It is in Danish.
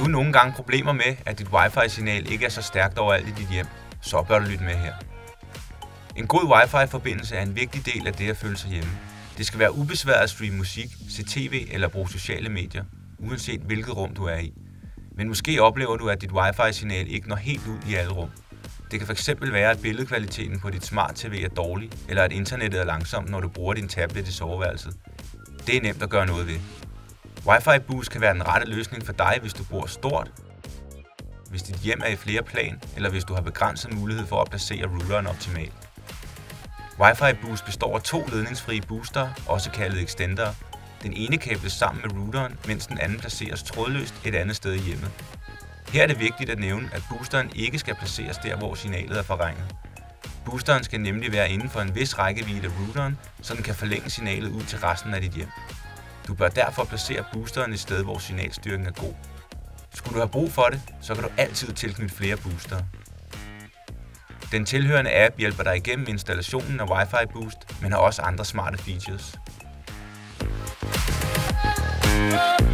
du nogle gange problemer med, at dit wifi-signal ikke er så stærkt overalt i dit hjem, så bør du lytte med her. En god wifi-forbindelse er en vigtig del af det at føle sig hjemme. Det skal være ubesværet at streame musik, se tv eller bruge sociale medier, uanset hvilket rum du er i. Men måske oplever du, at dit wifi-signal ikke når helt ud i alle rum. Det kan fx være, at billedkvaliteten på dit smart-tv er dårlig, eller at internettet er langsomt, når du bruger din tablet i soveværelset. Det er nemt at gøre noget ved. Wi-Fi Boost kan være den rette løsning for dig, hvis du bor stort, hvis dit hjem er i flere plan, eller hvis du har begrænset mulighed for at placere routeren optimalt. Wi-Fi Boost består af 2 ledningsfrie booster, også kaldet extendere. Den ene kables sammen med routeren, mens den anden placeres trådløst et andet sted i hjemmet. Her er det vigtigt at nævne, at boosteren ikke skal placeres der, hvor signalet er forringet. Boosteren skal nemlig være inden for en vis rækkevidde af routeren, så den kan forlænge signalet ud til resten af dit hjem. Du bør derfor placere boosteren et sted, hvor signalstyrken er god. Skulle du have brug for det, så kan du altid tilknytte flere boostere. Den tilhørende app hjælper dig igennem installationen af Wi-Fi Boost, men har også andre smarte features.